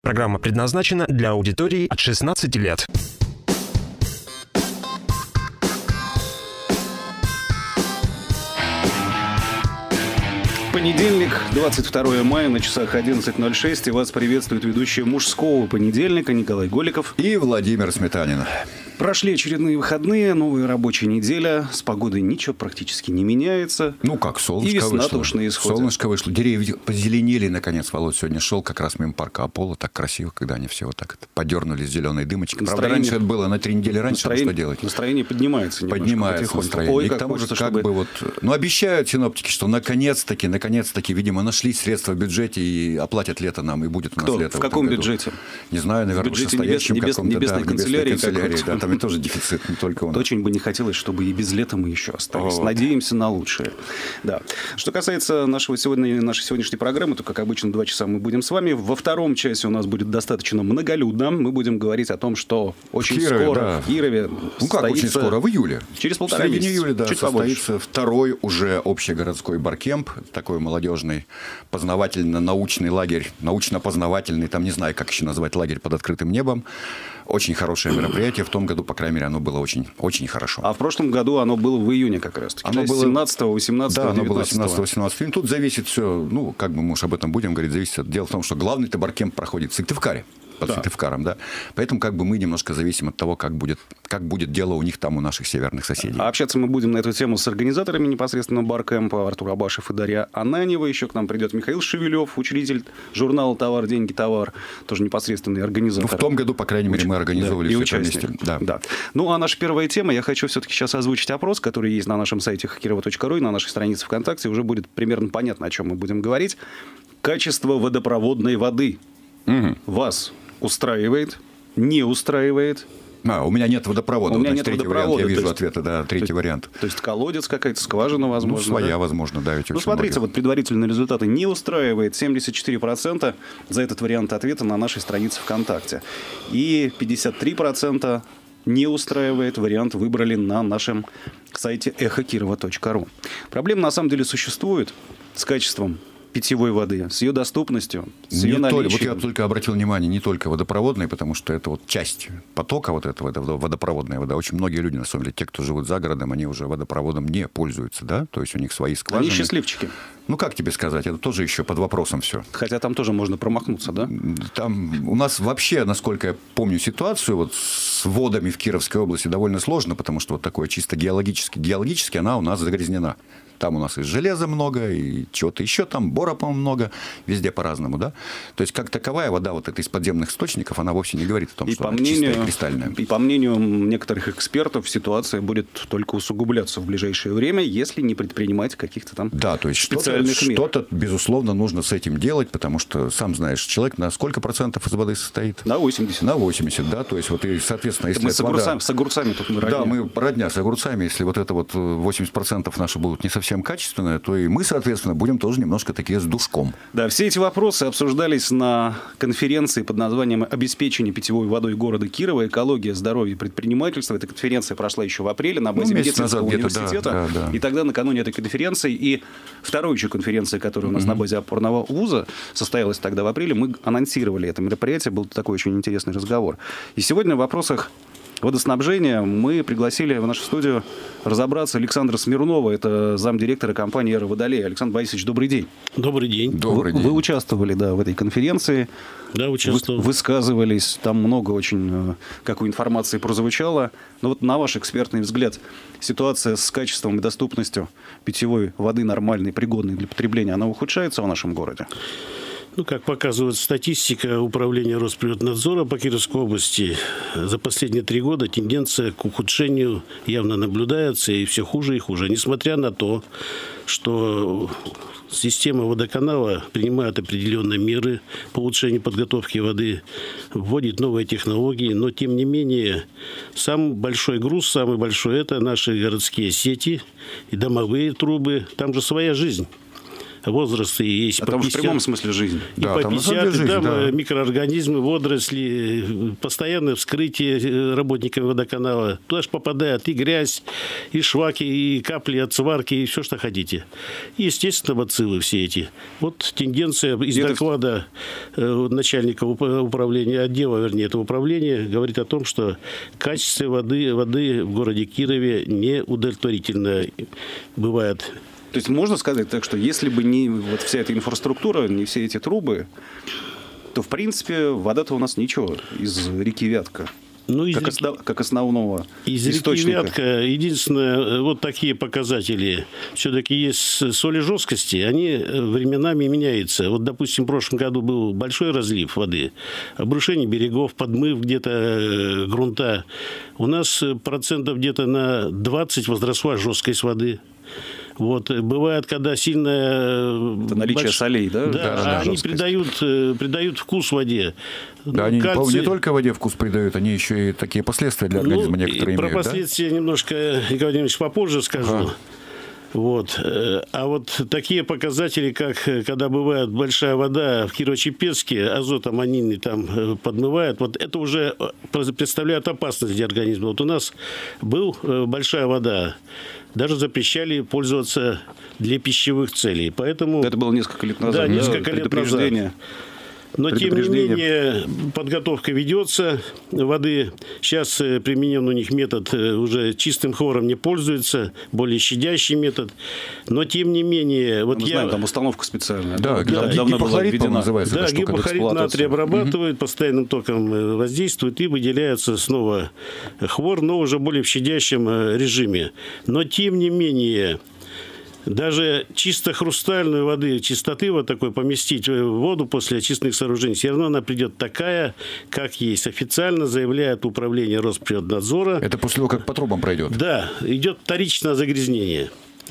Программа предназначена для аудитории от 16 лет. Понедельник, 22 мая, на часах 11:06, и вас приветствует ведущий «Мужского понедельника» Николай Голиков и Владимир Сметанин. Прошли очередные выходные, новая рабочая неделя. С погодой ничего практически не меняется. Ну как, солнышко и весна вышло. Уж на исходе. Солнышко вышло. Деревья позеленели, наконец. Володь сегодня шел как раз мимо парка Аполло. Так красиво, когда они все вот так подернулись зеленой дымочкой. Правда, раньше это было на 3 недели раньше. Что делать? Настроение поднимается немножко. Поднимается настроение. Ой, и к тому же, как бы вот... Ну, обещают синоптики, что наконец-таки, видимо, нашли средства в бюджете и оплатят лето нам, и будет у нас лето. В каком бюджете? Не знаю, наверное, в состоящем каком-то. Небесной канцелярии. Да, там и тоже дефицит. Не только у нас. Очень бы не хотелось, чтобы и без лета мы еще остались. Надеемся на лучшее. Да. Что касается нашей сегодняшней программы, то, как обычно, 2 часа мы будем с вами. Во втором часе у нас будет достаточно многолюдно. Мы будем говорить о том, что очень скоро в Кирове очень скоро? В июле. Через 1,5 месяца. В середине июля, да, чуть состоится второй уже общегородской баркемп. Такой молодежный, познавательно-научный лагерь. Научно-познавательный. Там не знаю, как еще назвать лагерь под открытым небом. Очень хорошее мероприятие. В том году, по крайней мере, оно было очень, очень хорошо. А в прошлом году оно было в июне как раз. Оно было 17-го, 18-го, да, оно было 17-18. Тут зависит все, ну, как бы мы уж об этом будем говорить, зависит. Дело в том, что главный-то баркемп проходит в Сыктывкаре. Под Сыктывкаром, да. Поэтому как бы мы немножко зависим от того, как будет дело у них там, у наших северных соседей. А общаться мы будем на эту тему с организаторами непосредственно баркемпа Артур Абашев и Дарья Ананьева. Еще к нам придет Михаил Шевелев, учредитель журнала «Товар, деньги, товар». Тоже непосредственный организатор. Ну, в том году, по крайней мере, мы организовывали все это вместе. Да. Ну, а наша первая тема. Я хочу все-таки сейчас озвучить опрос, который есть на нашем сайте hakirovo.ru и на нашей странице ВКонтакте. Уже будет примерно понятно, о чем мы будем говорить. Качество водопроводной воды. Вас устраивает, не устраивает? У меня нет водопровода. У меня нет третий водопровода. Вариант, я вижу ответа, да, третий вариант. То есть колодец какая-то, скважина, возможно. Ну, своя, возможно, да. Ну, смотрите, вот предварительные результаты не устраивает 74% за этот вариант ответа на нашей странице ВКонтакте. И 53% не устраивает вариант выбрали на нашем сайте эхокирова.ру. Проблема на самом деле существует с качеством питьевой воды, с ее доступностью, с ее наличием. Вот я только обратил внимание, не только водопроводной, потому что это вот часть потока вот этого, это водопроводная вода. Очень многие люди, на самом деле, те, кто живут за городом, они уже водопроводом не пользуются, да, то есть у них свои скважины. Они счастливчики. Ну, как тебе сказать, это тоже еще под вопросом все. Хотя там тоже можно промахнуться, да? Там у нас вообще, насколько я помню ситуацию, вот с водами в Кировской области довольно сложно, потому что вот такое чисто геологически она у нас загрязнена. Там у нас и железа много, и чего-то еще там, бора, по-моему, много, везде по-разному, да. То есть, как таковая вода вот эта из подземных источников, она вовсе не говорит о том, что она чистая и кристальная. И по мнению некоторых экспертов, ситуация будет только усугубляться в ближайшее время, если не предпринимать каких-то там специальных мер. Что-то, безусловно, нужно с этим делать, потому что, сам знаешь, человек на сколько процентов из воды состоит? На 80. На 80, да. То есть, вот и, соответственно, если с огурцами тут мы родня. Да, мы родня с огурцами. Если вот это вот 80% наши будут не совсем качественное, то и мы, соответственно, будем тоже немножко такие с душком. Да, все эти вопросы обсуждались на конференции под названием «Обеспечение питьевой водой города Кирова. Экология, здоровье и предпринимательство». Эта конференция прошла еще в апреле на базе медицинского университета. Да. И тогда, накануне этой конференции и второй еще конференции, которая у нас на базе опорного вуза состоялась тогда в апреле, мы анонсировали это мероприятие. Был такой очень интересный разговор. И сегодня в вопросах водоснабжения мы пригласили в нашу студию разобраться Александра Смирнова. Это замдиректора компании «Эра Водолей». Александр Борисович, добрый день. Добрый день. Вы участвовали, в этой конференции. Да, участвовал. Высказывались. Там много очень какой информации прозвучало. Но вот на ваш экспертный взгляд, ситуация с качеством и доступностью питьевой воды нормальной, пригодной для потребления, она ухудшается в нашем городе? Ну, как показывает статистика Управления Росприроднадзора по Кировской области, за последние 3 года тенденция к ухудшению явно наблюдается, и все хуже и хуже. Несмотря на то, что система водоканала принимает определенные меры по улучшению подготовки воды, вводит новые технологии, но, тем не менее, самый большой груз, это наши городские сети и домовые трубы. Там же своя жизнь. возраст есть по 50. В прямом смысле жизни. И да, по 50, жизнь, там микроорганизмы, водоросли, постоянное вскрытие работниками водоканала. Туда же попадает и грязь, и шлаки, и капли от сварки, и все, что хотите. И, естественно, бациллы все эти. Вот тенденция из доклада начальника управления, отдела, вернее, этого управления, говорит о том, что качество воды в городе Кирове неудовлетворительно бывает. То есть можно сказать так, что если бы не вот вся эта инфраструктура, не все эти трубы, то, в принципе, вода-то у нас ничего из реки Вятка. Ну, как основного из источника. Реки Вятка, единственное, вот такие показатели. Все-таки есть соли жесткости, они временами меняются. Вот, допустим, в прошлом году был большой разлив воды, обрушение берегов, подмыв где-то грунта. У нас процентов где-то на 20 возросла жесткость воды. Вот. Бывает, когда сильное... Это наличие солей, да? Да, они придают вкус воде. Да, они не только воде вкус придают, они еще и такие последствия для организма некоторые имеют. Про последствия немножко, Николай Владимирович, попозже скажу. Вот. А вот такие показатели, как когда бывает большая вода в Кирово-Чепецке, азот аммонийный там подмывает, вот это уже представляет опасность для организма. Вот у нас была большая вода, даже запрещали пользоваться для пищевых целей. Поэтому... Это было несколько лет назад. Да, несколько лет назад. Но, тем не менее, подготовка ведется воды. Сейчас применен у них метод, уже чистым хлором не пользуется, более щадящий метод. Но, тем не менее... Вот мы знаем, там установка специальная. Да, давно была введена. Называется, да, гипохлорид натрия обрабатывает, постоянным током воздействует, и выделяется снова хлор, но уже более в щадящем режиме. Но, тем не менее... Даже чисто хрустальную воды, чистоты вот такой поместить в воду после очистных сооружений, все равно она придет такая, как есть. Официально заявляет управление Росприроднадзора. Это после того, как по трубам пройдет? Да, идет вторичное загрязнение.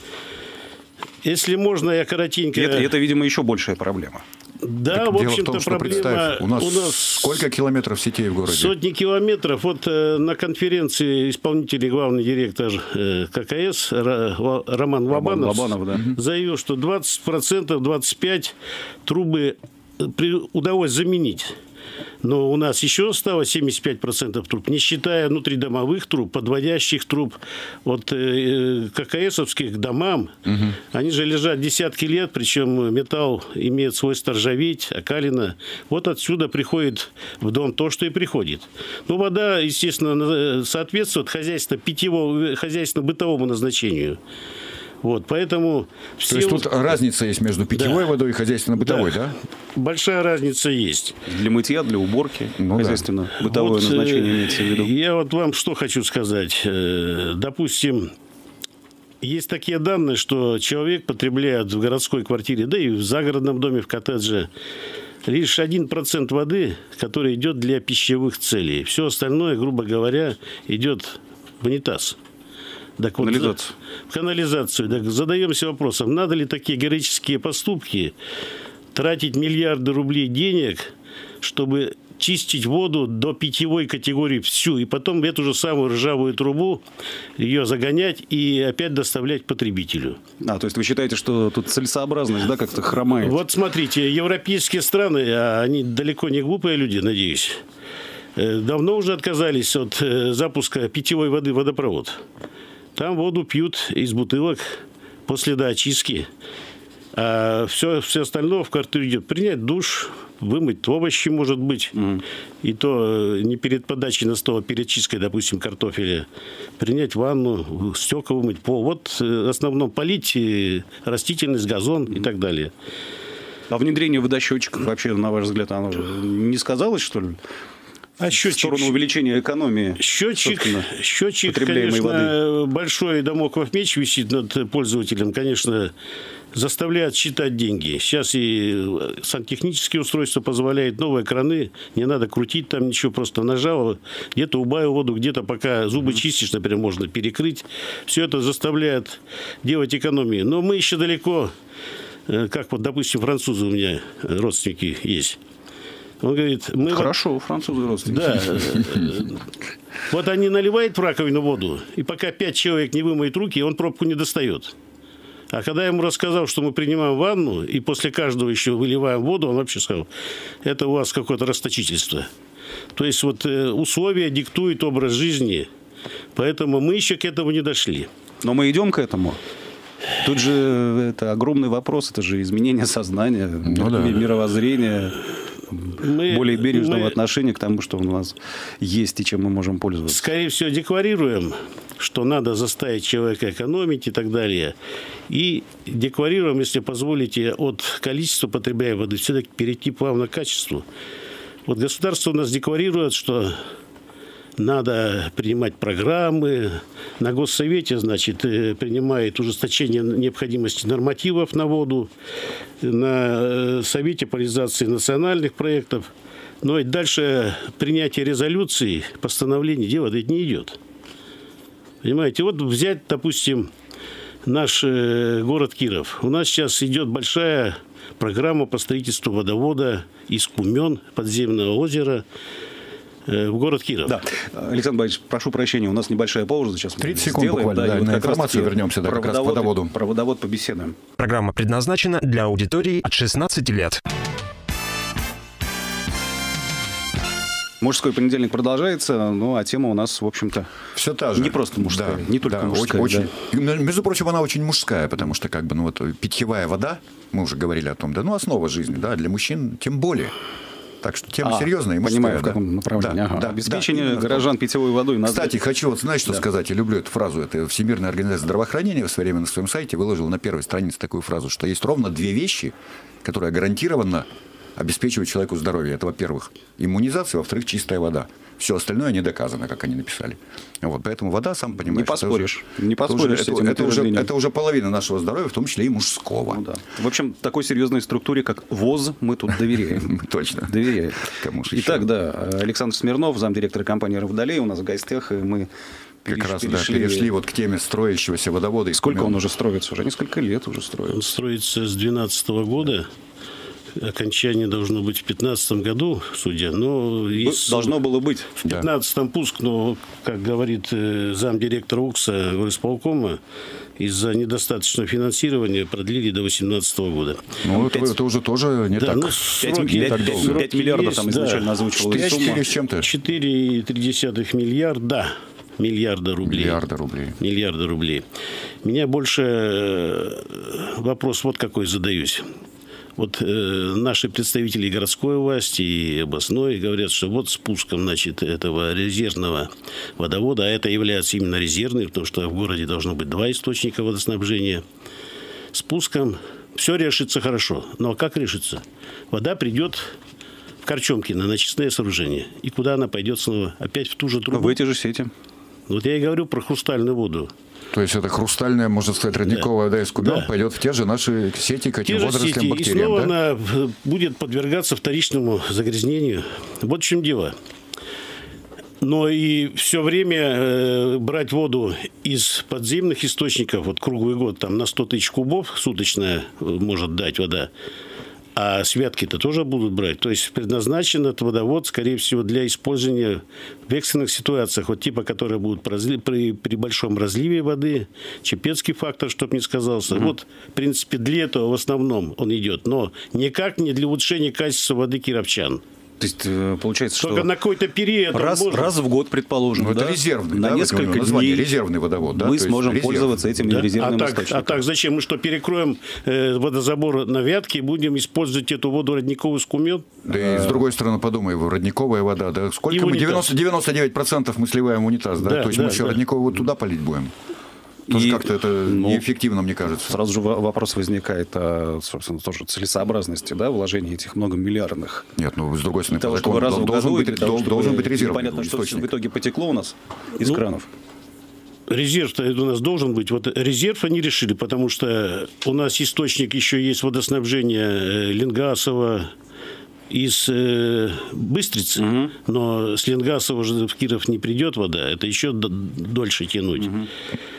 Если можно, я коротенько... Это, видимо, еще большая проблема. Да, в общем-то, проблема... У нас сколько километров сетей в городе? Сотни километров. Вот на конференции исполнительный главный директор ККС Роман Лобанов заявил, что 20%, 25% трубы удалось заменить. Но у нас еще осталось 75% труб, не считая внутридомовых труб, подводящих труб от ККСовских к домам. Они же лежат десятки лет, причем металл имеет свойство ржаветь, окалина. Вот отсюда приходит в дом то, что и приходит. Но вода, естественно, соответствует хозяйственно-бытовому назначению. Вот, поэтому... То есть тут разница есть между питьевой водой и хозяйственно-бытовой, да? Большая разница есть. Для мытья, для уборки, хозяйственно-бытовое назначение имеется в виду. Я вот вам что хочу сказать. Допустим, есть такие данные, что человек потребляет в городской квартире, да и в загородном доме, в коттедже, лишь 1% воды, который идет для пищевых целей. Все остальное, грубо говоря, идет в унитаз. Так вот, в канализацию. Так задаемся вопросом, надо ли такие героические поступки тратить миллиарды рублей денег, чтобы чистить воду до питьевой категории всю, и потом эту же самую ржавую трубу ее загонять и опять доставлять потребителю. То есть вы считаете, что тут целесообразность, да, как-то хромает? Вот смотрите, европейские страны, они далеко не глупые люди, надеюсь, давно уже отказались от запуска питьевой воды в водопровод. Там воду пьют из бутылок после доочистки. А все остальное в квартиру идет. Принять душ, вымыть овощи, может быть. И то не перед подачей на стол, а перед чисткой, допустим, картофеля. Принять ванну, стекла вымыть, пол. Вот в основном полить растительность, газон и так далее. А внедрение водосчетчиков вообще, на ваш взгляд, оно не сказалось, что ли? А счетчик, в сторону увеличения экономии. Счетчик, конечно, воды. Большой дамоклов меч висит над пользователем, конечно, заставляет считать деньги. Сейчас и сантехнические устройства позволяют, новые краны, не надо крутить там ничего, просто нажал, где-то убавил воду, где-то пока зубы чистишь, например, можно перекрыть. Все это заставляет делать экономию. Но мы еще далеко, как вот, допустим, французы у меня родственники есть. Он говорит, хорошо, французы родственники. Да. Вот они наливают в раковину воду, и пока 5 человек не вымоют руки, он пробку не достает. А когда я ему рассказал, что мы принимаем ванну и после каждого еще выливаем воду, он вообще сказал, это у вас какое-то расточительство. То есть вот условия диктуют образ жизни, поэтому мы еще к этому не дошли. Но мы идем к этому. Тут же это огромный вопрос, это же изменение сознания, мировоззрения, более бережного отношения к тому, что у нас есть и чем мы можем пользоваться. Скорее всего, декларируем, что надо заставить человека экономить и так далее. И декларируем, если позволите, от количества потребляемой воды все-таки перейти плавно к качеству. Вот государство у нас декларирует, что надо принимать программы. На Госсовете, значит, принимает ужесточение необходимости нормативов на воду. На Совете по реализации национальных проектов. Но и дальше принятие резолюций, постановлений, дело не идет. Понимаете, вот взять, допустим, наш город Киров. У нас сейчас идет большая программа по строительству водовода из Кумен, подземного озера, в город Киров. Да. Александр Борисович, прошу прощения, у нас небольшая пауза. Сейчас 30 секунд буквально, да, на информацию вернемся, да, как раз к водоводу. Про водовод побеседуем. Программа предназначена для аудитории от 16 лет. Мужской понедельник продолжается, ну, а тема у нас, в общем-то, все та же. Не просто мужская, не только мужская. Очень, между прочим, она очень мужская, потому что как бы, ну, вот, питьевая вода, мы уже говорили о том, да, ну, основа жизни, да, для мужчин тем более. Так что тема серьезная и мужская. Понимаю, в каком направлении. Да, обеспечение горожан питьевой водой. Кстати, хочу вот знать, что сказать. Я люблю эту фразу. Это Всемирная организация здравоохранения в свое время на своем сайте выложила на первой странице такую фразу, что есть ровно две вещи, которые гарантированно обеспечивают человеку здоровье. Это, во-первых, иммунизация, во-вторых, чистая вода. Все остальное не доказано, как они написали. Вот, поэтому вода, сам понимаешь... Не поспоришь. Не поспоришь с этим утверждением. Это уже половина нашего здоровья, в том числе и мужского. Ну, да. В общем, такой серьезной структуре, как ВОЗ, мы тут доверяем. Точно. Доверяем. Итак, да, Александр Смирнов, замдиректора компании «Равводолей» у нас в гостях, и мы... Как раз перешли вот к теме строящегося водовода. Сколько он уже строится? Уже несколько лет уже строится. Он строится с 2012 года. Окончание должно быть в 2015 году, судя. Но должно было быть. В 2015 пуск, но, как говорит замдиректора УКСа горисполкома, из-за недостаточного финансирования продлили до 2018 года. Ну, это уже тоже не так. 5 миллиардов там изначально озвучивалась сумма. 4 с чем-то. 4,3 миллиарда. Миллиарда рублей. Миллиарда рублей. Меня больше вопрос вот какой задаюсь. Вот наши представители городской власти и областной говорят, что вот спуском, значит, этого резервного водовода, а это является именно резервным, потому что в городе должно быть 2 источника водоснабжения, спуском все решится хорошо. Но как решится? Вода придет в Корчомкино на очистное сооружение. И куда она пойдет снова? Опять в ту же трубу? В эти же сети. Вот я и говорю про хрустальную воду. То есть это хрустальная, можно сказать, родниковая вода из Кумен пойдет в те же наши сети к этим водорослям, бактериям. И снова она будет подвергаться вторичному загрязнению. Вот в чем дело. Но и все время брать воду из подземных источников, вот круглый год, там на 100 тысяч кубов суточная может дать вода, а святки-то тоже будут брать. То есть предназначен этот водовод, скорее всего, для использования в экстренных ситуациях, вот типа, которые будут при большом разливе воды, чепецкий фактор, чтобы не сказался. Вот, в принципе, для этого в основном он идет, но никак не для улучшения качества воды кировчан. То есть, получается, только что на какой-то период раз в год, предположим, ну, это резервный, на несколько дней резервный водовод, мы сможем пользоваться этим резервным источником. А так зачем? Мы что, перекроем водозабор на Вятке и будем использовать эту воду родниковую с Кумен? Да и с другой стороны, подумай, родниковая вода, да, сколько мы, 99% мы сливаем в унитаз, да? То есть мы еще родниковую воду туда полить будем? Тоже как-то это неэффективно, мне кажется. Сразу же вопрос возникает о, собственно, тоже целесообразности, да, вложения этих многомиллиардных. Нет, ну, с другой стороны, того, чтобы раз в году должен быть резерв. Понятно, что в итоге потекло у нас из кранов. Резерв-то у нас должен быть. Вот резерв они решили, потому что у нас источник еще есть водоснабжения Ленгасова, из Быстрицы, но с Ленгасова же в Киров не придет вода, это еще дольше тянуть.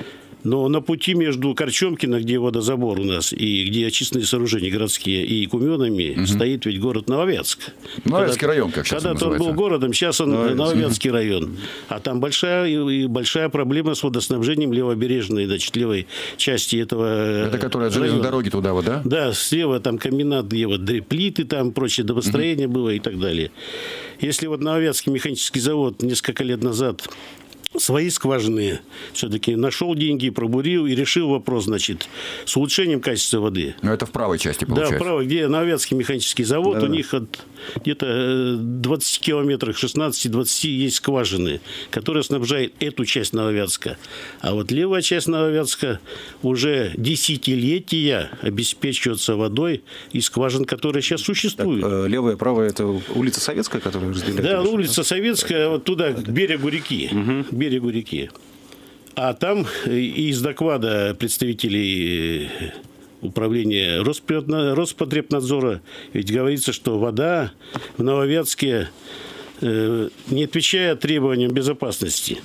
Но на пути между Корчомкино, где водозабор у нас, и где очистные сооружения городские, и Куменами, стоит ведь город Нововятск. Нововятский район, как сейчас когда-то он был городом, сейчас он Нововятский район. А там большая проблема с водоснабжением левобережной, значит, левой части этого Это которая от железной дороги туда, вот, да? Да, слева там комбинат, где вот плиты, там прочее домостроение было и так далее. Если вот Нововятский механический завод несколько лет назад свои скважины все-таки нашел деньги, пробурил и решил вопрос, значит, с улучшением качества воды. Но это в правой части получается. Да, в правой, где Нововятский механический завод, у них где-то 20 километрах, 16-20 есть скважины, которые снабжают эту часть Нововятска. А вот левая часть Нововятска уже десятилетия обеспечивается водой из скважин, которые сейчас существуют. Так, левая, правая – это улица Советская, которая разделяет? Да, улица Советская, вот туда, к берегу реки. Берегу реки. А там из доклада представителей управления Роспотребнадзора ведь говорится, что вода в Нововятске не отвечает требованиям безопасности.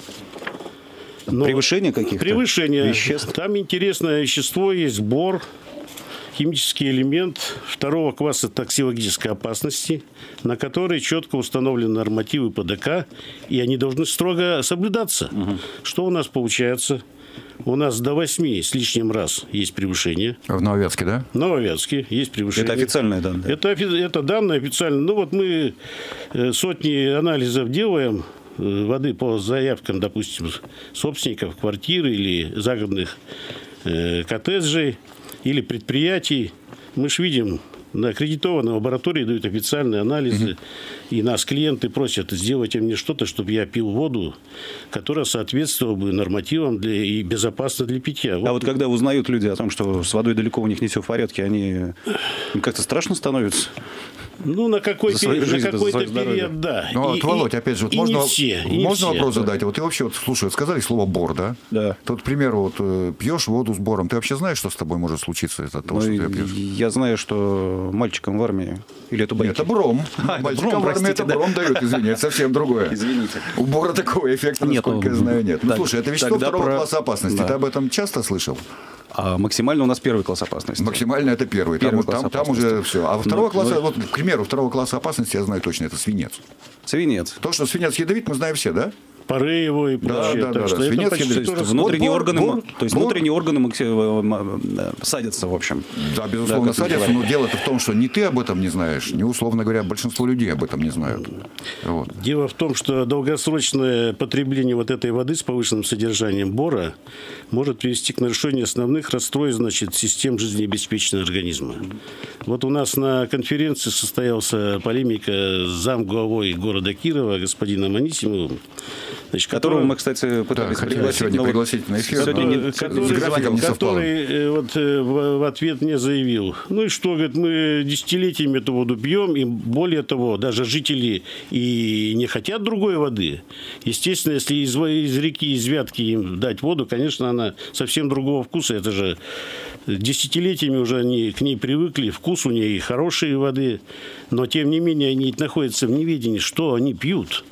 Но превышение каких-то? Превышение веществ? Там интересное вещество есть, бор. Химический элемент второго класса токсикологической опасности, на который четко установлены нормативы ПДК, и они должны строго соблюдаться. Что у нас получается? У нас до 8 с лишним раз есть превышение. В Нововятске, да? В Нововятске есть превышение. Это официальные данные? Это данные официальные. Ну вот мы сотни анализов делаем воды по заявкам, допустим, собственников квартиры или загородных коттеджей, или предприятий. Мы же видим, на аккредитованной лаборатории дают официальные анализы, и нас клиенты просят: сделайте мне что-то, чтобы я пил воду, которая соответствовала бы нормативам и безопасна для питья. А вот когда узнают люди о том, что с водой далеко у них не все в порядке, им как-то страшно становится? Ну, на какой-то период, да. Ну, вот, Володь, опять же, вот можно вопрос да. задать? Вот ты вообще, слушай, сказали слово «бор», да? Да. Тут, к примеру, вот, пьешь воду с бором. Ты вообще знаешь, что с тобой может случиться от того, что ты пьешь? Я знаю, что мальчикам в армии... Или это байки? Это бром. Мальчикам в армии это бром дают, извини, это совсем другое. Извините. У бора такого эффекта, насколько я знаю, нет. Ну, слушай, это вещество второго класса опасности. Ты об этом часто слышал? А максимально у нас первый класс опасности. Максимально это первый. Там уже все. А второго класса, вот, к примеру, второго класса опасности, я знаю точно, это свинец. Свинец. То, что свинец ядовит, мы знаем все, да? Пары его и прочее. Да. Свинец ядовит. То есть внутренние органы садятся, в общем. Да, безусловно, садятся. Но дело-то в том, что ни ты об этом не знаешь, ни, условно говоря, большинство людей об этом не знают. Вот. Дело в том, что долгосрочное потребление вот этой воды с повышенным содержанием бора может привести к нарушению основных расстройств, значит, систем жизнеобеспечения организма. Вот у нас на конференции состоялась полемика с замглавой города Кирова господином Анисимовым, значит, которого мы, кстати, пытались пригласить на эфир, который вот в ответ мне заявил: ну и что, говорит, мы десятилетиями эту воду пьем, и более того, даже жители и не хотят другой воды. Естественно, если из реки, из Вятки им дать воду, конечно, она совсем другого вкуса. Это же десятилетиями уже они к ней привыкли, вкус у нее хорошей воды, но тем не менее они находятся в неведении, что они пьют.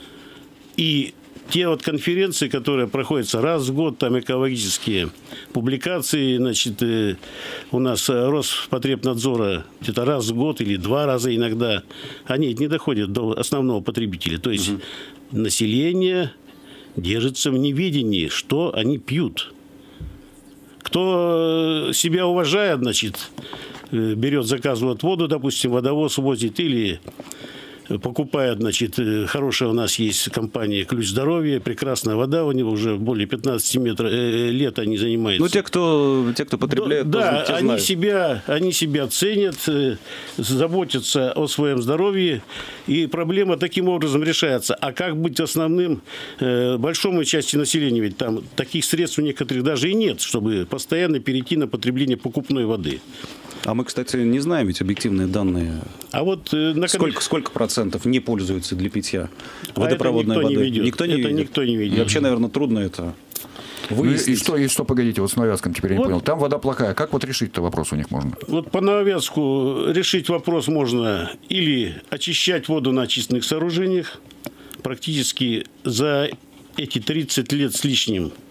И те вот конференции, которые проходятся раз в год, там экологические публикации, значит, у нас Роспотребнадзора где-то раз в год или 2 раза иногда, они не доходят до основного потребителя. То есть население держится в неведении, что они пьют. Кто себя уважает, значит, берет, заказывает воду, допустим, водовоз возит, или покупает, значит, хорошая у нас есть компания «Ключ здоровья», прекрасная вода, у него уже более 15 лет они занимаются. Ну, те, кто потребляет, да, они себя ценят, заботятся о своем здоровье, и проблема таким образом решается. А как быть основным большому части населения? Ведь там таких средств у некоторых даже и нет, чтобы постоянно перейти на потребление покупной воды. А мы, кстати, не знаем ведь объективные данные. А вот сколько процентов не пользуются для питья водопроводной водой? Никто не видит. И вообще, наверное, трудно это выяснить. Ну, и что, погодите, вот с Нововятском теперь я не понял. Там вода плохая. Как вот решить-то вопрос у них можно? Вот по Нововятску решить вопрос можно или очищать воду на очистных сооружениях. Практически за эти 30 лет с лишним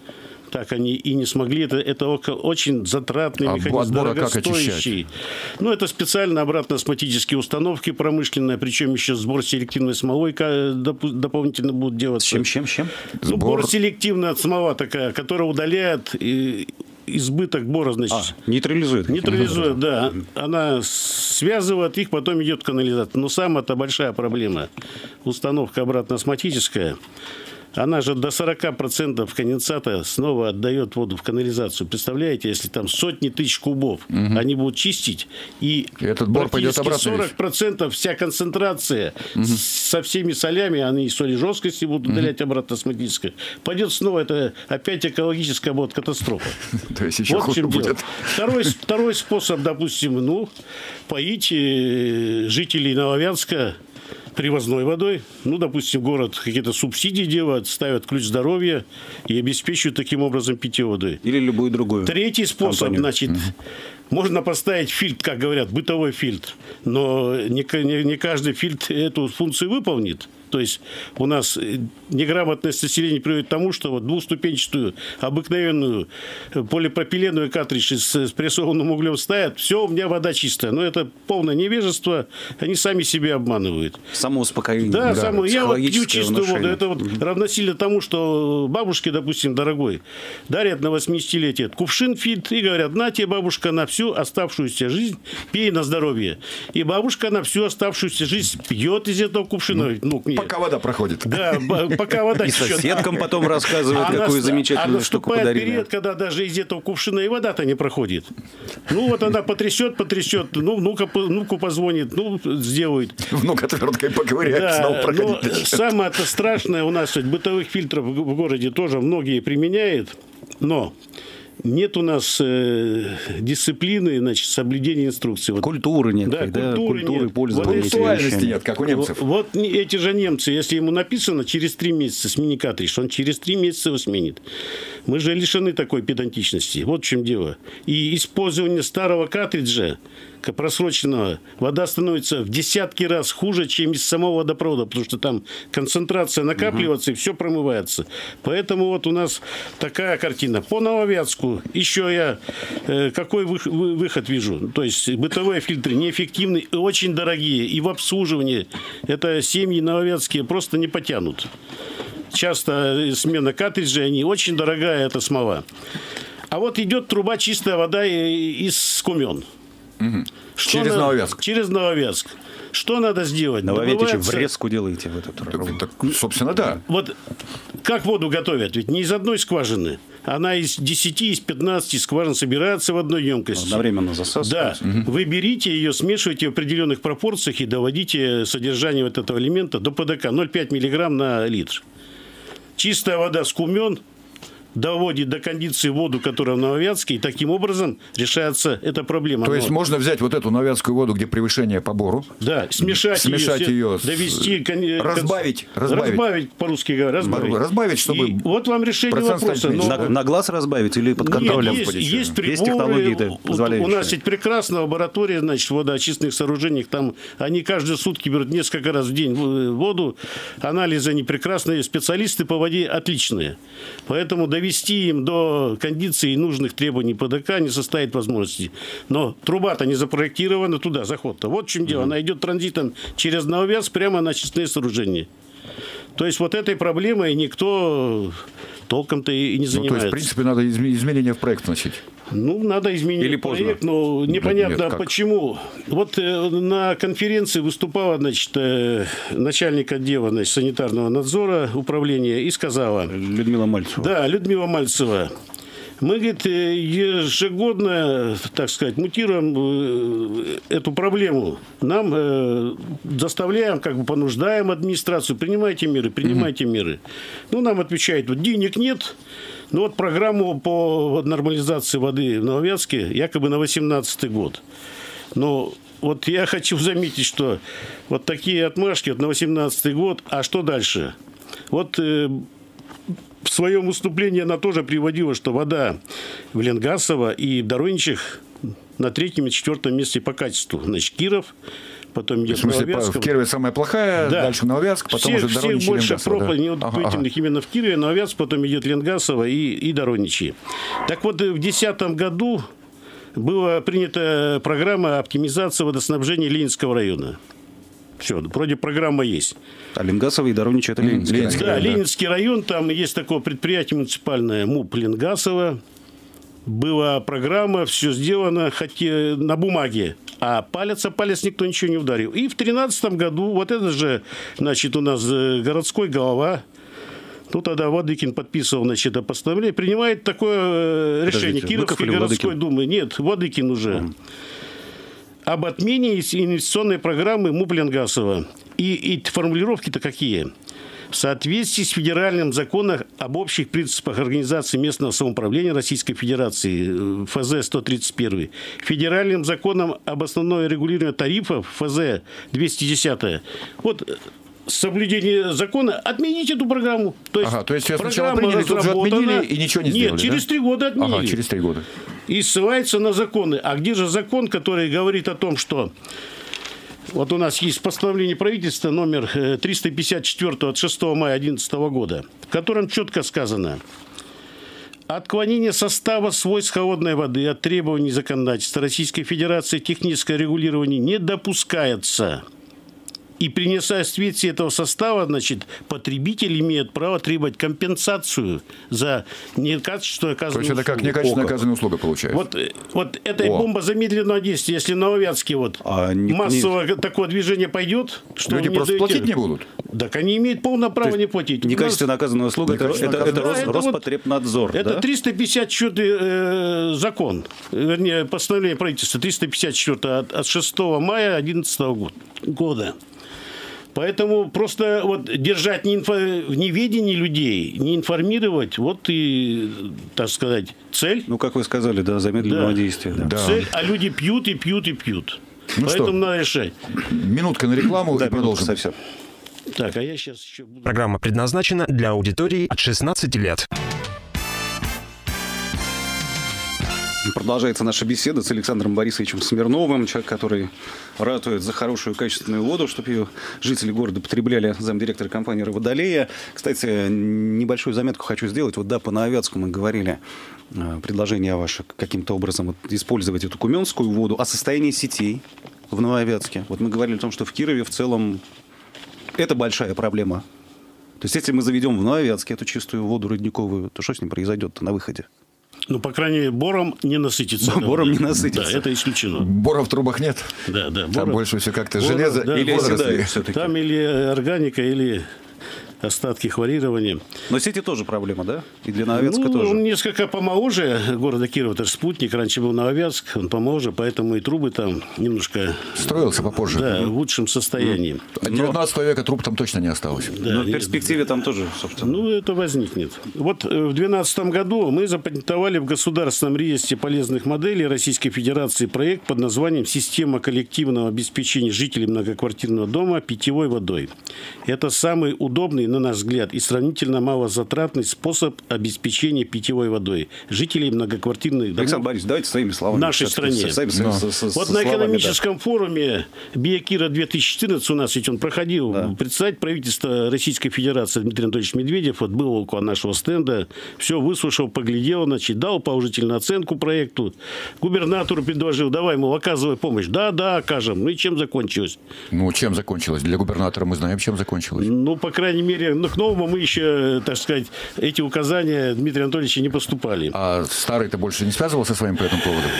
так они и не смогли. Это очень затратный механизм, дорогостоящий. Ну, это специально обратно-осмотические установки промышленные, причем еще сбор селективной смолой дополнительно будут делаться. Чем? Ну, борселективная смола такая, которая удаляет избыток бора, значит. Нейтрализует. Нейтрализует, да. Она связывает их, потом идет канализация. Но самая-то большая проблема. Установка обратно-осмотическая. Она же до 40% конденсата снова отдает воду в канализацию. Представляете, если там сотни тысяч кубов, они будут чистить, и этот бор пойдет обратно. 40% вся концентрация со всеми солями, они соли жесткости будут удалять обратно осмотическое. Пойдет снова, это опять экологическая будет катастрофа. То есть еще хуже будет. Второй способ, допустим, поить жителей Нововятска привозной водой. Ну, допустим, город какие-то субсидии делает, ставят ключ здоровья и обеспечивают таким образом питьевой водой. Или любую другую. Третий способ, значит, можно поставить фильтр, как говорят, бытовой фильтр, но не каждый фильтр эту функцию выполнит. То есть у нас неграмотность населения приводит к тому, что вот двухступенчатую обыкновенную полипропиленовую картридж с прессованным углем ставят, все, у меня вода чистая. Но это полное невежество, они сами себя обманывают. Самоуспокоение. Да, я вот пью чистую воду. Это вот равносильно тому, что бабушке, допустим, дорогой, дарят на 80-летие кувшин фильтр и говорят: на тебе, бабушка, на всю оставшуюся жизнь пей на здоровье. И бабушка на всю оставшуюся жизнь пьет из этого кувшина. Пока вода проходит. Да, пока вода течет. И соседкам потом рассказывают, какую замечательную штуку подарили. Период, когда даже из этого кувшина и вода-то не проходит. Ну, вот она потрясет, внуку позвонит, сделает. Внук отверткой поковыряет, снова проходит. Но самое-то страшное у нас, бытовых фильтров в городе тоже многие применяют, но нет у нас дисциплины, значит, соблюдения инструкций. Культуры нет. Да, культуры пользования. Ритуальности нет, как у немцев. Вот эти же немцы, если ему написано через 3 месяца смени картридж, он через 3 месяца его сменит. Мы же лишены такой педантичности. Вот в чем дело. И использование старого картриджа, просроченного, вода становится в десятки раз хуже, чем из самого водопровода, потому что там концентрация накапливается и все промывается. Поэтому вот у нас такая картина. По Нововятску еще я какой выход вижу? То есть бытовые фильтры неэффективны, очень дорогие, и в обслуживании это семьи нововятские просто не потянут. Часто смена картриджей, они очень дорогая, эта смола. А вот идет труба чистая вода из Кумен. Через Нововятск. Через Нововятск. Что надо сделать? Нововятичи врезку делаете в эту трубу. Так, собственно, да. Вот как воду готовят? Ведь не из одной скважины. Она из 10, из 15 скважин собирается в одной емкости. Одновременно засасывается. Да. Вы берите ее, смешиваете в определенных пропорциях и доводите содержание вот этого элемента до ПДК 0,5 мг на литр. Чистая вода с Кумен доводит до кондиции воду, которая в Нововятске, и таким образом решается эта проблема. То есть можно взять вот эту нововятскую воду, где превышение по бору, смешать ее, довести, разбавить, по-русски говоря, разбавить, чтобы... И вот вам решение вопроса. На глаз разбавить или под контролем? Есть приборы. Есть технологии, позволяющие. У нас есть прекрасная лаборатория, значит, в водоочистных сооружениях. Там они каждые сутки берут несколько раз в день воду. Анализы они прекрасные. Специалисты по воде отличные. Поэтому довести им до кондиции нужных требований ПДК не составит возможности. Но труба-то не запроектирована туда, заход-то. Вот в чем дело. Она идет транзитом через Нововятск прямо на очистные сооружения. То есть вот этой проблемой никто толком-то и не занимается. То есть, в принципе, надо изменения в проект вносить. Надо изменить проект, но непонятно почему. Вот на конференции выступала, значит, начальник отдела, значит, санитарного надзора управления и сказала... Людмила Мальцева. Да, Людмила Мальцева. Мы, говорит, ежегодно, так сказать, мутируем эту проблему. Нам заставляем, понуждаем администрацию, принимайте меры. Нам отвечают, вот денег нет, но вот программу по нормализации воды в Нововятске якобы на 2018 год. Но вот я хочу заметить, что вот такие отмашки на 2018 год, а что дальше? Вот... В своем выступлении она тоже приводила, что вода в Ленгасово и в Дороничах на 3-м и 4-м месте по качеству. Значит, Киров потом идет в смысле, Новоавиатск. в Кирове самая плохая, да. Дальше Новоавиатск, потом уже Дороничи, всех больше Ленгасово, да? Именно в Кирове, Новоавиатск, потом идет Ленгасово и Дороничи. Так вот, в 2010 году была принята программа оптимизации водоснабжения Ленинского района. Все, вроде программа есть. А Ленгасово и Дороничи – это Ленинский район. Да, Ленинский район, там есть такое предприятие муниципальное МУП Ленгасово. Была программа, все сделано хотя на бумаге. А палец никто ничего не ударил. И в 2013 году вот это же, значит, у нас городской голова, ну, тогда Владыкин подписывал, значит, постановление, принимает такое решение Кировской городской думы. Нет, Владыкин уже. Об отмене инвестиционной программы МУП Ленгасово. И формулировки-то какие? В соответствии с федеральным законом об общих принципах организации местного самоуправления Российской Федерации, ФЗ-131, федеральным законом об основном регулировании тарифов, ФЗ-210. Вот соблюдение закона, отмените эту программу. То есть сначала приняли, тут же отменили и ничего не сделали. Нет, через 3 года отменили. Ага, через 3 года. И ссылается на законы. А где же закон, который говорит о том, что... Вот у нас есть постановление правительства номер 354 от 6 мая 2011 года, в котором четко сказано: отклонение состава свойств холодной воды от требований законодательства Российской Федерации техническое регулирование не допускается. И при несоответствии этого состава, значит, потребитель имеет право требовать компенсацию за некачественно оказанную услугу. То есть это как некачественно оказанная услуга получается. Вот эта бомба замедленного действия, если на Новоавиатске массово такое движение пойдет, что люди просто платить не будут. Так они имеют полное право не платить. Некачественно оказанная услуга – это Роспотребнадзор. Это 354 закон, вернее, постановление правительства 354 от 6 мая 2011 года. Поэтому просто вот держать в неведении людей, не информировать, вот и, так сказать, цель. Ну, как вы сказали, да, замедленного действия. Да. Цель, а люди пьют и пьют и пьют. Ну поэтому надо решать. Минутка на рекламу и продолжим. Совсем. Так, а я сейчас еще буду... Программа предназначена для аудитории от 16 лет. Продолжается наша беседа с Александром Борисовичем Смирновым, человек, который ратует за хорошую качественную воду, чтобы ее жители города потребляли, замдиректора компании «Водолея». Кстати, небольшую заметку хочу сделать. Вот да, по Новоавиатску мы говорили, предложение ваше каким-то образом использовать эту куменскую воду, о состоянии сетей в Новоавиатске. Вот мы говорили о том, что в Кирове в целом это большая проблема. То есть если мы заведем в Новоавиатске эту чистую воду родниковую, то что с ним произойдет на выходе? Ну, по крайней мере, бором не насытится. Бором не насытится. Да, это исключено. Бора в трубах нет? Да. Там больше все как-то железо или водоросли. Там или органика, или остатки хлорирования. Но сети тоже проблема, да? И для Новоавиатска тоже? Он несколько помоложе города Кирова, это же спутник. Раньше был Новоавиатск, он помоложе, поэтому и трубы там немножко... Строился попозже. Да, в лучшем состоянии. От 19 века труб там точно не осталось. Да, но в перспективе там тоже, собственно. Ну, это возникнет. Вот в 2012 году мы запатентовали в Государственном реестре полезных моделей Российской Федерации проект под названием «Система коллективного обеспечения жителей многоквартирного дома питьевой водой». Это самый удобный, на наш взгляд, и сравнительно малозатратный способ обеспечения питьевой водой жителей многоквартирных домов. Александр Борисович, давайте своими словами. В нашей стране. Вот на экономическом форуме «Биокира-2014» у нас ведь он проходил. Да. Председатель правительства Российской Федерации Дмитрий Анатольевич Медведев вот был около нашего стенда, все выслушал, поглядел, значит, дал положительную оценку проекту. Губернатору предложил: давай, мол, оказывай помощь. Да, окажем. Ну и чем закончилось? Ну, чем закончилось? Для губернатора мы знаем, чем закончилось. Ну, по крайней мере, к новому мы еще, так сказать, эти указания Дмитрия Анатольевича не поступали. А старый-то больше не связывался с вами по этому поводу?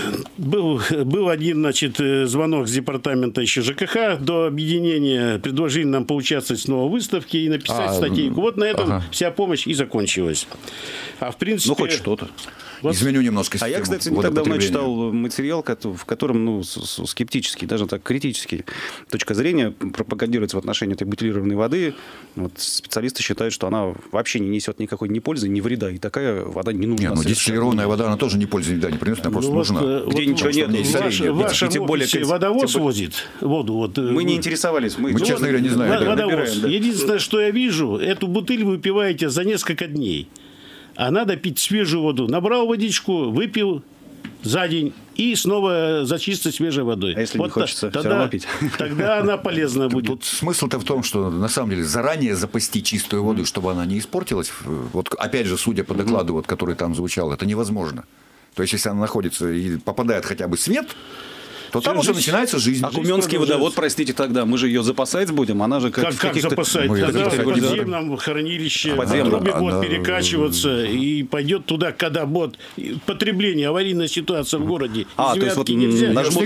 Был один, значит, звонок с департамента еще ЖКХ до объединения. Предложили нам поучаствовать снова в выставке и написать статейку. Вот на этом вся помощь и закончилась. А в принципе... Ну, хоть что-то. Вот. Изменю немножко систему. А я, кстати, не так давно читал материал, в котором, скептический, даже так критический точка зрения пропагандируется в отношении этой бутилированной воды. Вот специалисты считают, что она вообще не несет никакой ни пользы, ни вреда. И такая вода не нужна. Нет, дистиллированная вода, она тоже ни пользы, ни приносит, она просто нужна. Где ничего нет. В вашем офисе водовоз возит воду. Мы не интересовались. Мы, честно говоря, не знаем. Водовоз. Единственное, что я вижу, эту бутыль вы выпиваете за несколько дней. А надо пить свежую воду. Набрал водичку, выпил за день и снова зачистить свежей водой. А если не хочется все равно пить? Тогда она полезна будет. Тут смысл-то в том, что на самом деле заранее запасти чистую воду, чтобы она не испортилась. Вот опять же, судя по докладу, вот, который там звучал, это невозможно. То есть, если она находится и попадает хотя бы свет, то там уже начинается жизнь. А Куменский водовод, простите, тогда мы же ее запасать будем, она же как запасать? Тогда в подземном хранилище трубы будут перекачиваться, и пойдет туда, когда будет потребление, аварийная ситуация в городе. То есть вот нажмут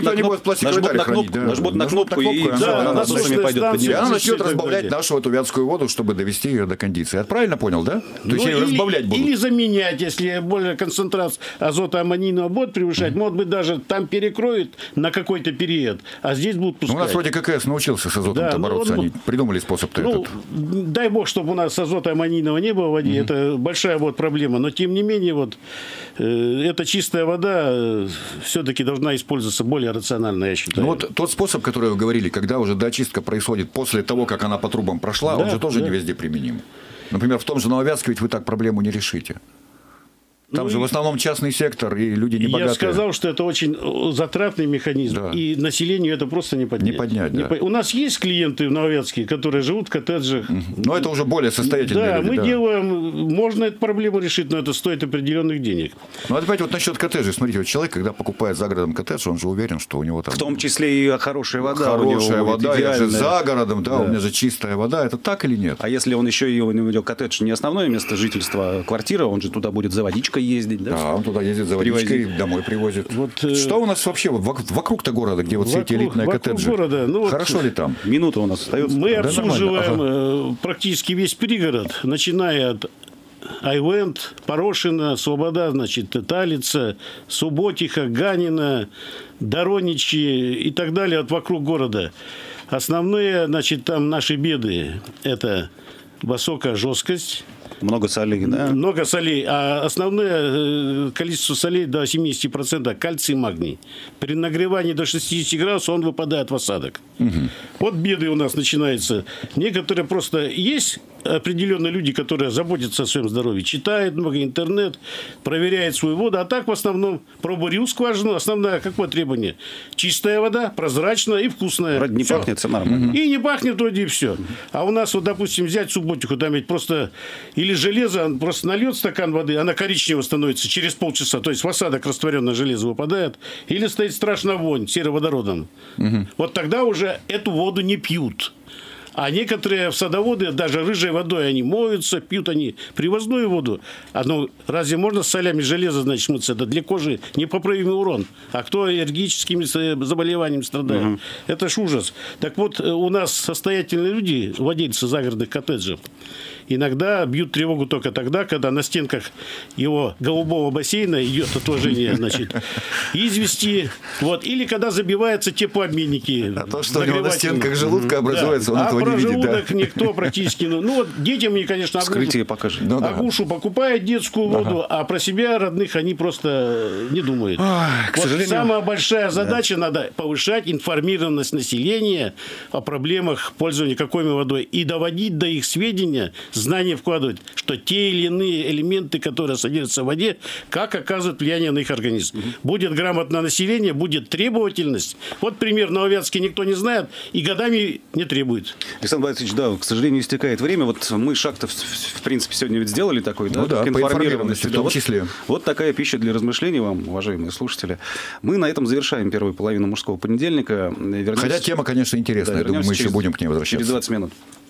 на кнопку, и она насосами пойдет подниматься. Она начнет разбавлять нашу эту вятскую воду, чтобы довести ее до кондиции. Я правильно понял, да? То есть ее разбавлять будут. Или заменять, если более концентрация азота аммонийного будет превышать, может быть, даже там перекроют на какой-то период, а здесь будут пускать. У нас вроде ККС научился с азотом бороться, они придумали способ-то этот. Дай бог, чтобы у нас азота аммонийного не было в воде, это большая проблема, но тем не менее эта чистая вода все-таки должна использоваться более рационально, я считаю. Тот способ, который вы говорили, когда уже доочистка происходит после того, как она по трубам прошла, он же тоже не везде применим. Например, в том же Нововятске ведь вы так проблему не решите. Там же в основном частный сектор, и люди не богатые. Я сказал, что это очень затратный механизм, и населению это просто не поднять. Не поднять, У нас есть клиенты в Нововятске, которые живут в коттеджах. Но это уже более состоятельные люди. Мы делаем, можно эту проблему решить, но это стоит определенных денег. Опять насчет коттеджей. Смотрите, человек, когда покупает за городом коттедж, он же уверен, что у него там... В том числе и хорошая вода. Хорошая вода, я же за городом, у меня же чистая вода. Это так или нет? А если он еще и у него коттедж не основное место жительства, квартира, он же туда будет за водичкой ездить, да, он туда ездит за водичкой, домой привозит. Что у нас вообще вокруг-то города, где все эти элитные коттеджи? Города, хорошо ли там? Минута у нас остается. Мы обслуживаем практически весь пригород, начиная от Айвент, Порошина, Слобода, Талица, Субботиха, Ганина, Дороничи и так далее вокруг города. Основные, там наши беды – это высокая жесткость. Много солей, да? Много солей. А основное количество солей до 70% кальций и магний. При нагревании до 60 градусов он выпадает в осадок. Вот беды у нас начинаются. Некоторые просто есть определенные люди, которые заботятся о своем здоровье, читают много интернет, проверяют свою воду, а так в основном пробурил скважину. Основное какое требование? Чистая вода, прозрачная и вкусная. Вроде не пахнет, все нормально. И не пахнет вроде и все. А у нас, допустим, взять Субботиху, там ведь просто или железо, он просто нальет стакан воды, она коричневая становится через полчаса, то есть в осадок растворенное железо выпадает, или стоит страшная вонь сероводородом. Вот тогда уже эту воду не пьют. А некоторые садоводы даже рыжей водой они моются, пьют они привозную воду. Разве можно с солями железа, мыться? Это для кожи непоправимый урон. А кто аллергическими заболеваниями страдает? Это ж ужас. Так вот, у нас состоятельные люди, владельцы загородных коттеджей, иногда бьют тревогу только тогда, когда на стенках его голубого бассейна идет отложение, извести. Или когда забиваются теплообменники. А то, что у него на стенках желудка образуется, он этого не видит. Желудок никто практически... детям мне, конечно, Агушу покупают детскую воду, а про себя родных они просто не думают. К сожалению... Самая большая задача, надо повышать информированность населения о проблемах пользования какой водой и доводить до их сведения, знания вкладывать, что те или иные элементы, которые содержатся в воде, как оказывают влияние на их организм. Будет грамотное население, будет требовательность. Вот пример Нововятский никто не знает и годами не требует. Александр Борисович, к сожалению, истекает время. Мы шаг-то, в принципе, сегодня ведь сделали такой, к информированности в том числе. Вот такая пища для размышлений вам, уважаемые слушатели. Мы на этом завершаем первую половину мужского понедельника. Хотя тема, конечно, интересная. Я думаю, мы еще будем к ней возвращаться. Через 20 минут.